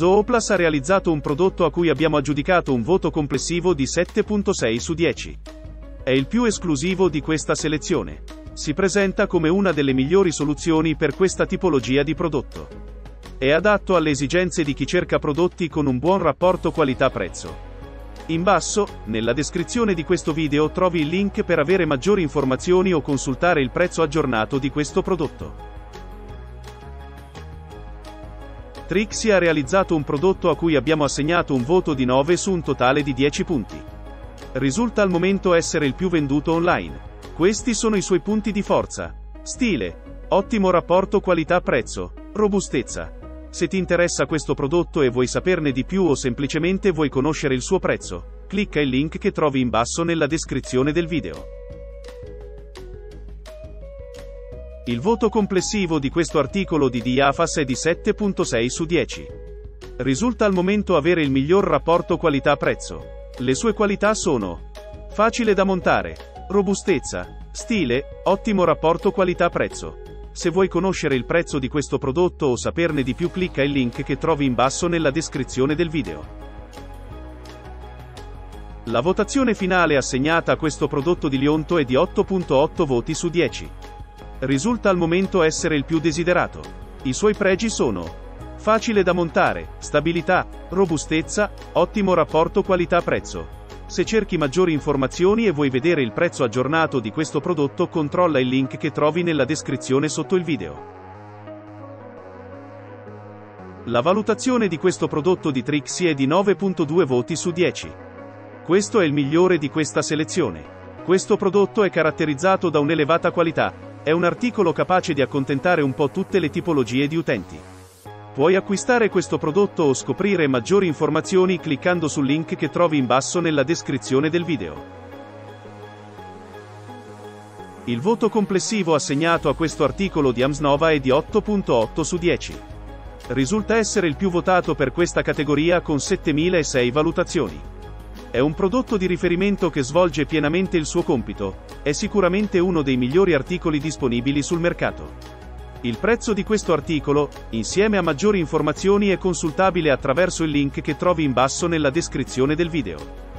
Zooplus ha realizzato un prodotto a cui abbiamo aggiudicato un voto complessivo di 7.6 su 10. È il più esclusivo di questa selezione. Si presenta come una delle migliori soluzioni per questa tipologia di prodotto. È adatto alle esigenze di chi cerca prodotti con un buon rapporto qualità-prezzo. In basso, nella descrizione di questo video trovi il link per avere maggiori informazioni o consultare il prezzo aggiornato di questo prodotto. Trixie ha realizzato un prodotto a cui abbiamo assegnato un voto di 9 su un totale di 10 punti. Risulta al momento essere il più venduto online. Questi sono i suoi punti di forza: stile, ottimo rapporto qualità-prezzo, robustezza. Se ti interessa questo prodotto e vuoi saperne di più o semplicemente vuoi conoscere il suo prezzo, clicca il link che trovi in basso nella descrizione del video. Il voto complessivo di questo articolo di Diafas è di 7.6 su 10. Risulta al momento avere il miglior rapporto qualità-prezzo. Le sue qualità sono: facile da montare, robustezza, stile, ottimo rapporto qualità-prezzo. Se vuoi conoscere il prezzo di questo prodotto o saperne di più, clicca il link che trovi in basso nella descrizione del video. La votazione finale assegnata a questo prodotto di Lionto è di 8.8 voti su 10. Risulta al momento essere il più desiderato. I suoi pregi sono: facile da montare, stabilità, robustezza, ottimo rapporto qualità-prezzo. Se cerchi maggiori informazioni e vuoi vedere il prezzo aggiornato di questo prodotto, controlla il link che trovi nella descrizione sotto il video. La valutazione di questo prodotto di Trixie è di 9.2 voti su 10. Questo è il migliore di questa selezione. Questo prodotto è caratterizzato da un'elevata qualità, è un articolo capace di accontentare un po' tutte le tipologie di utenti. Puoi acquistare questo prodotto o scoprire maggiori informazioni cliccando sul link che trovi in basso nella descrizione del video. Il voto complessivo assegnato a questo articolo di Amsnova è di 8.8 su 10. Risulta essere il più votato per questa categoria con 7.006 valutazioni. È un prodotto di riferimento che svolge pienamente il suo compito, è sicuramente uno dei migliori articoli disponibili sul mercato. Il prezzo di questo articolo, insieme a maggiori informazioni, è consultabile attraverso il link che trovi in basso nella descrizione del video.